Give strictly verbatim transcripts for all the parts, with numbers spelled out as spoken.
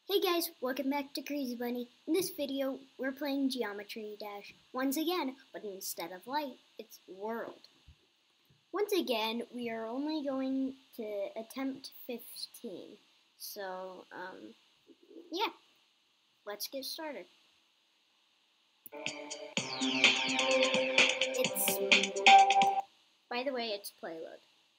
Hey guys, welcome back to Crazy Bunny. In this video, we're playing Geometry Dash once again, but instead of light, it's world. Once again, we are only going to attempt fifteen. So, um, yeah, let's get started. It's, by the way, it's playload.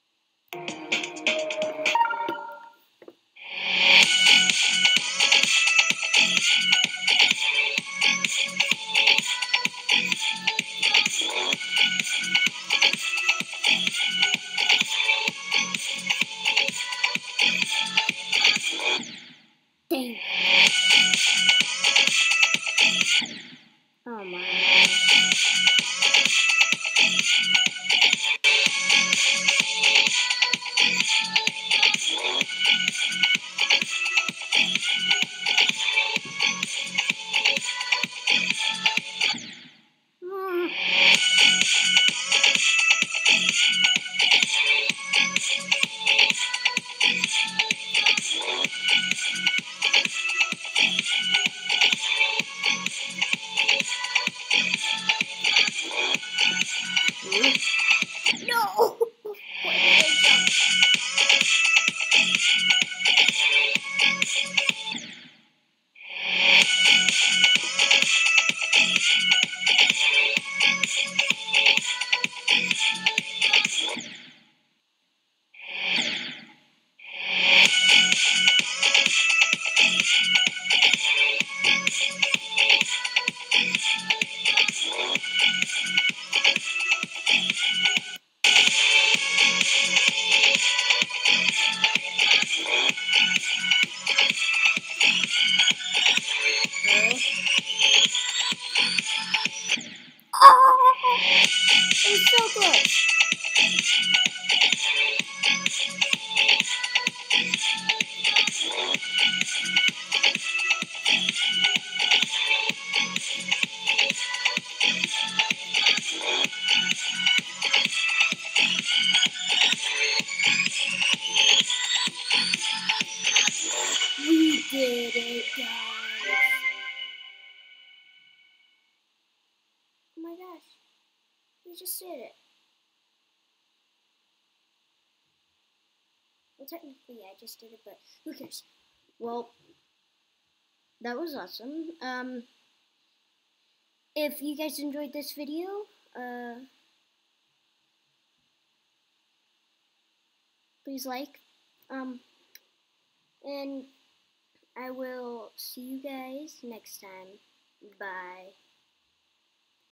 Dang. Oh my. No! Why did I jump? Oh! It was so close. We did it, guys. Oh my gosh. We just did it. Well, technically, I just did it, but who cares? Well, that was awesome. Um, if you guys enjoyed this video, uh, please like. Um, and I will see you guys next time. Bye.